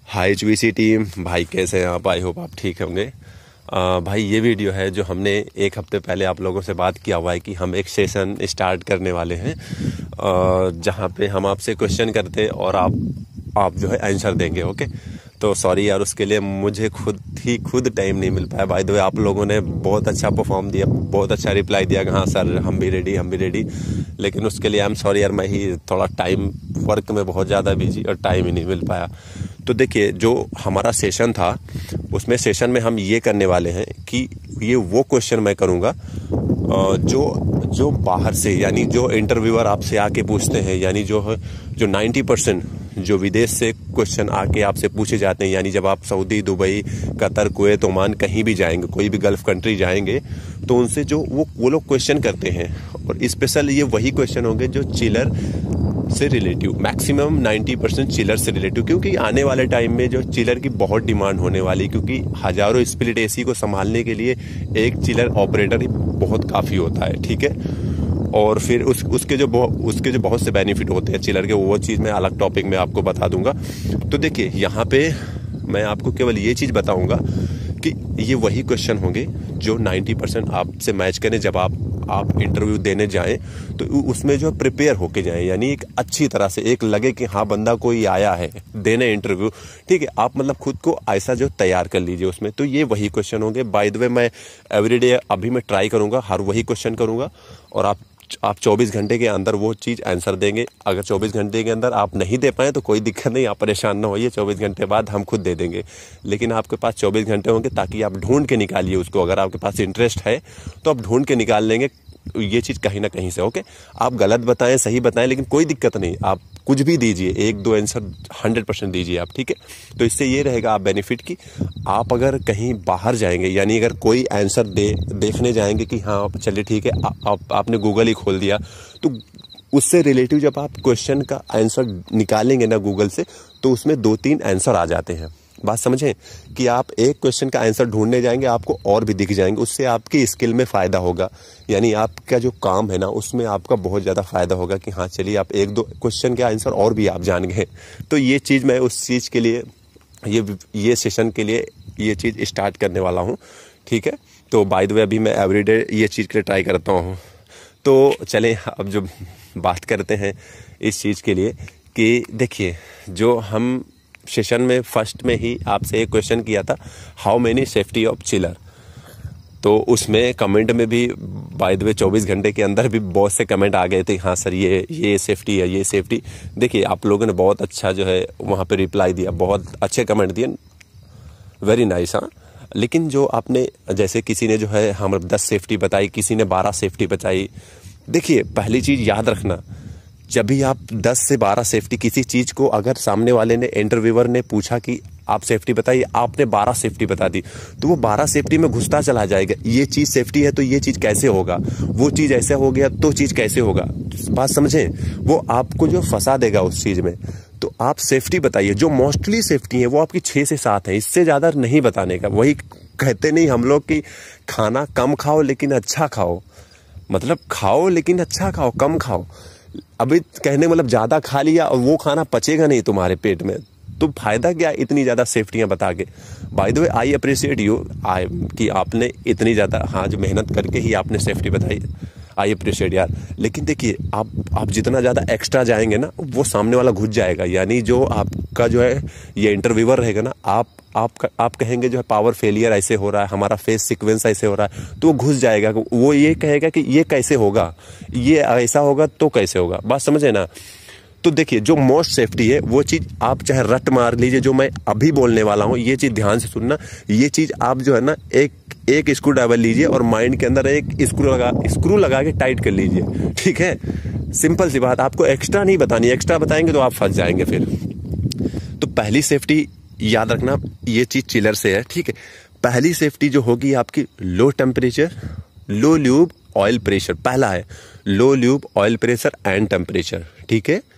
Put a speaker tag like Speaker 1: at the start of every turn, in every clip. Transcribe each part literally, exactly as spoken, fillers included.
Speaker 1: High H V C team, भाई कैसे हैं आप? आई होप आप ठीक होंगे। आ, भाई ये वीडियो है जो हमने एक हफ्ते पहले आप लोगों से बात किया हुआ है कि हम एक सेशन स्टार्ट करने वाले हैं जहां पे हम आपसे क्वेश्चन करते और आप आप जो है आंसर देंगे। ओके, तो सॉरी यार, उसके लिए मुझे खुद ही खुद टाइम नहीं मिल पाया। बाय द वे आप लोगों ने बहुत अच्छा परफॉर्म दिया, बहुत अच्छा रिप्लाई दिया कि हाँ सर हम भी रेडी हम भी रेडी लेकिन उसके लिए आई एम सॉरी यार, मैं ही थोड़ा टाइम वर्क में बहुत ज़्यादा बिजी और टाइम ही नहीं मिल पाया। तो देखिए, जो हमारा सेशन था उसमें सेशन में हम ये करने वाले हैं कि ये वो क्वेश्चन मैं करूँगा जो जो बाहर से, यानी जो इंटरव्यूअर आपसे आके पूछते हैं, यानी जो है जो नब्बे परसेंट जो विदेश से क्वेश्चन आके आपसे पूछे जाते हैं, यानी जब आप Saudi, Dubai, Qatar, Kuwait, Oman कहीं भी जाएंगे, कोई भी गल्फ कंट्री जाएंगे तो उनसे जो वो वो लोग क्वेश्चन करते हैं, और स्पेशल ये वही क्वेश्चन होंगे जो चिलर से रिलेटिव, मैक्सिमम नब्बे परसेंट चिलर से रिलेटिव, क्योंकि आने वाले टाइम में जो चिलर की बहुत डिमांड होने वाली, क्योंकि हजारों स्प्लिट एसी को संभालने के लिए एक चिलर ऑपरेटर ही बहुत काफ़ी होता है। ठीक है, और फिर उस उसके जो उसके जो बहुत से बेनिफिट होते हैं चिलर के, वो चीज़ मैं अलग टॉपिक में आपको बता दूंगा। तो देखिए, यहाँ पे मैं आपको केवल ये चीज़ बताऊंगा कि ये वही क्वेश्चन होंगे जो नब्बे परसेंट आपसे मैच करें जब आप आप इंटरव्यू देने जाएं, तो उसमें जो प्रिपेयर होके जाएं, यानी एक अच्छी तरह से एक लगे कि हाँ बंदा कोई आया है देने इंटरव्यू। ठीक है, आप मतलब खुद को ऐसा जो तैयार कर लीजिए उसमें। तो ये वही क्वेश्चन होंगे। बाय द वे मैं एवरीडे अभी मैं ट्राई करूंगा, हर वही क्वेश्चन करूंगा, और आप आप चौबीस घंटे के अंदर वो चीज़ आंसर देंगे। अगर चौबीस घंटे के अंदर आप नहीं दे पाए तो कोई दिक्कत नहीं, आप परेशान ना होइए, चौबीस घंटे बाद हम खुद दे देंगे। लेकिन आपके पास चौबीस घंटे होंगे ताकि आप ढूंढ के निकालिए उसको। अगर आपके पास इंटरेस्ट है तो आप ढूंढ के निकाल लेंगे ये चीज़ कहीं ना कहीं से। ओके, आप गलत बताएं सही बताएं लेकिन कोई दिक्कत नहीं, आप कुछ भी दीजिए, एक दो आंसर हंड्रेड परसेंट दीजिए आप। ठीक है, तो इससे ये रहेगा आप बेनिफिट की आप अगर कहीं बाहर जाएंगे, यानी अगर कोई आंसर दे देखने जाएंगे कि हाँ चलिए ठीक है, आ, आप आपने गूगल ही खोल दिया, तो उससे रिलेटिव जब आप क्वेश्चन का आंसर निकालेंगे ना गूगल से, तो उसमें दो तीन आंसर आ जाते हैं। बात समझें कि आप एक क्वेश्चन का आंसर ढूंढने जाएंगे, आपको और भी दिख जाएंगे, उससे आपकी स्किल में फ़ायदा होगा, यानी आपका जो काम है ना उसमें आपका बहुत ज़्यादा फ़ायदा होगा कि हाँ चलिए आप एक दो क्वेश्चन के आंसर और भी आप जान गए। तो ये चीज़ मैं उस चीज़ के लिए ये ये सेशन के लिए ये चीज़ स्टार्ट करने वाला हूँ। ठीक है, तो बाय द वे अभी मैं एवरीडे ये चीज़ के लिए ट्राई करता हूँ। तो चलें अब जो बात करते हैं इस चीज़ के लिए कि देखिए, जो हम सेशन में फर्स्ट में ही आपसे एक क्वेश्चन किया था, how many safety of chiller, तो उसमें कमेंट में भी बाय द वे चौबीस घंटे के अंदर भी बहुत से कमेंट आ गए थे, हाँ सर ये ये सेफ्टी है, ये सेफ्टी। देखिए, आप लोगों ने बहुत अच्छा जो है वहाँ पे रिप्लाई दिया, बहुत अच्छे कमेंट दिए, वेरी नाइस। हाँ, लेकिन जो आपने, जैसे किसी ने जो है हम दस सेफ्टी बताई, किसी ने बारह सेफ्टी बताई। देखिए, पहली चीज़ याद रखना, जब भी आप दस से बारह सेफ्टी किसी चीज़ को, अगर सामने वाले ने इंटरव्यूअर ने पूछा कि आप सेफ्टी बताइए, आपने बारह सेफ्टी बता दी, तो वो बारह सेफ्टी में घुसता चला जाएगा। ये चीज़ सेफ्टी है तो ये चीज़ कैसे होगा, वो चीज़ ऐसे हो गया तो चीज़ कैसे होगा। बात समझें, वो आपको जो फंसा देगा उस चीज़ में। तो आप सेफ्टी बताइए, जो मोस्टली सेफ्टी है वो आपकी छः से सात है, इससे ज़्यादा नहीं बताने का। वही कहते नहीं हम लोग कि खाना कम खाओ लेकिन अच्छा खाओ, मतलब खाओ लेकिन अच्छा खाओ, कम खाओ। अभी कहने मतलब ज्यादा खा लिया और वो खाना पचेगा नहीं तुम्हारे पेट में, तो फायदा क्या इतनी ज्यादा सेफ्टियां बता के। By the way I appreciate you I कि आपने इतनी ज्यादा हाँ जो मेहनत करके ही आपने सेफ्टी बताई, आई अप्रिशिएट यार। लेकिन देखिए, आप आप जितना ज्यादा एक्स्ट्रा जाएंगे ना वो सामने वाला घुस जाएगा, यानी जो आपका जो है ये इंटरव्यूअर रहेगा ना, आप आप आप कहेंगे जो है पावर फेलियर ऐसे हो रहा है, हमारा फेस सीक्वेंस ऐसे हो रहा है, तो वो घुस जाएगा, वो ये कहेगा कि ये कैसे होगा, ये ऐसा होगा तो कैसे होगा। बात समझे ना। तो देखिए, जो मोस्ट सेफ्टी है वो चीज़ आप चाहे रट मार लीजिए, जो मैं अभी बोलने वाला हूँ ये चीज़ ध्यान से सुनना। ये चीज़ आप जो है ना एक एक स्क्रू ड्राइवर लीजिए और माइंड के अंदर एक स्क्रू लगा स्क्रू लगा के टाइट कर लीजिए। ठीक है, सिंपल सी बात, आपको एक्स्ट्रा नहीं बतानी, एक्स्ट्रा बताएंगे तो आप फंस जाएंगे फिर। तो पहली सेफ्टी याद रखना, ये चीज़ चिलर से है। ठीक है, पहली सेफ्टी जो होगी आपकी low temperature, low lube oil pressure. पहला है low lube oil pressure and temperature. ठीक है,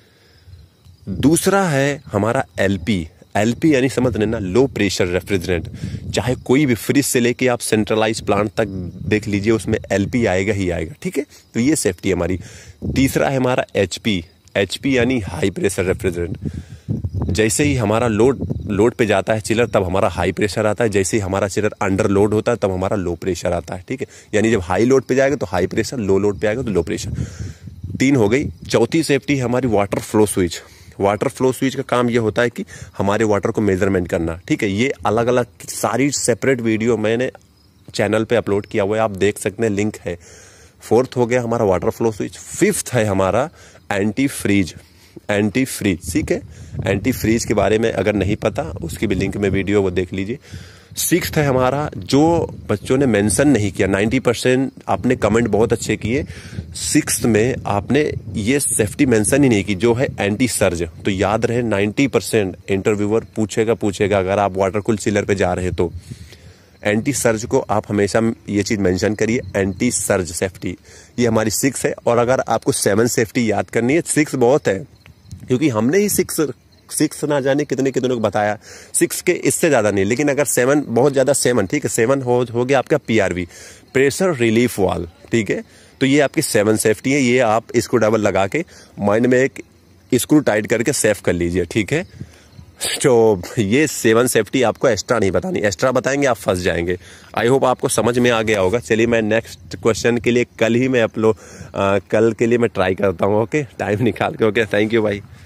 Speaker 1: दूसरा है हमारा एलपी। एलपी यानी समझ लेना लो प्रेशर रेफ्रिजरेंट, चाहे कोई भी फ्रिज से लेके आप सेंट्रलाइज प्लांट तक देख लीजिए उसमें एलपी आएगा ही आएगा। ठीक है, तो ये सेफ्टी हमारी। तीसरा है हमारा एचपी, एचपी यानी हाई प्रेशर रेफ्रिजरेंट। जैसे ही हमारा लोड लोड पे जाता है चिलर, तब हमारा हाई प्रेशर आता है। जैसे ही हमारा चिलर अंडर लोड होता है, तब हमारा लो प्रेशर आता है। ठीक है, यानी जब हाई लोड पे जाएगा तो हाई प्रेशर, लो लोड पे आएगा तो लो प्रेशर। तीन हो गई। चौथी सेफ्टी है हमारी water flow switch. Water flow switch का काम ये होता है कि हमारे वाटर को मेजरमेंट करना। ठीक है, ये अलग अलग सारी सेपरेट वीडियो मैंने चैनल पे अपलोड किया हुआ है, आप देख सकते हैं, लिंक है। फोर्थ हो गया हमारा वाटर फ्लो स्विच। फिफ्थ है हमारा एंटी फ्रीज। एंटी फ्रीज, ठीक है, एंटी फ्रीज के बारे में अगर नहीं पता उसकी भी लिंक में वीडियो वो देख लीजिए। सिक्स्थ है हमारा, जो बच्चों ने मेंशन नहीं किया, नाइन्टी परसेंट आपने कमेंट बहुत अच्छे किए, सिक्स्थ में आपने ये सेफ्टी मेंशन ही नहीं की, जो है एंटी सर्ज। तो याद रहे, नाइन्टी परसेंट इंटरव्यूअर पूछेगा पूछेगा अगर आप वाटर कूल चिलर पे जा रहे तो एंटी सर्ज को आप हमेशा ये चीज मेंशन करिए, एंटी सर्ज सेफ्टी। ये हमारी सिक्स है। और अगर आपको सेवन सेफ्टी याद करनी है, सिक्स बहुत है क्योंकि हमने ही सिक्स सिक्स ना जाने कितने कितने को बताया, सिक्स के इससे ज्यादा नहीं। लेकिन अगर सेवन बहुत ज्यादा, सेवन ठीक है, सेवन हो, हो गया आपका पीआरवी, प्रेशर रिलीफ वाल्व। ठीक है, तो ये आपकी सेवन सेफ्टी है। ये आप इसको डबल लगा के माइंड में एक स्क्रू टाइट करके सेफ कर लीजिए। ठीक है, तो ये सेवन सेफ्टी आपको एक्स्ट्रा नहीं बतानी, एक्स्ट्रा बताएंगे आप फंस जाएंगे। आई होप आपको समझ में आ गया होगा। चलिए मैं नेक्स्ट क्वेश्चन के लिए कल ही मैं अपलोड कल के लिए मैं ट्राई करता हूँ। ओके, टाइम निकाल के। ओके, थैंक यू भाई।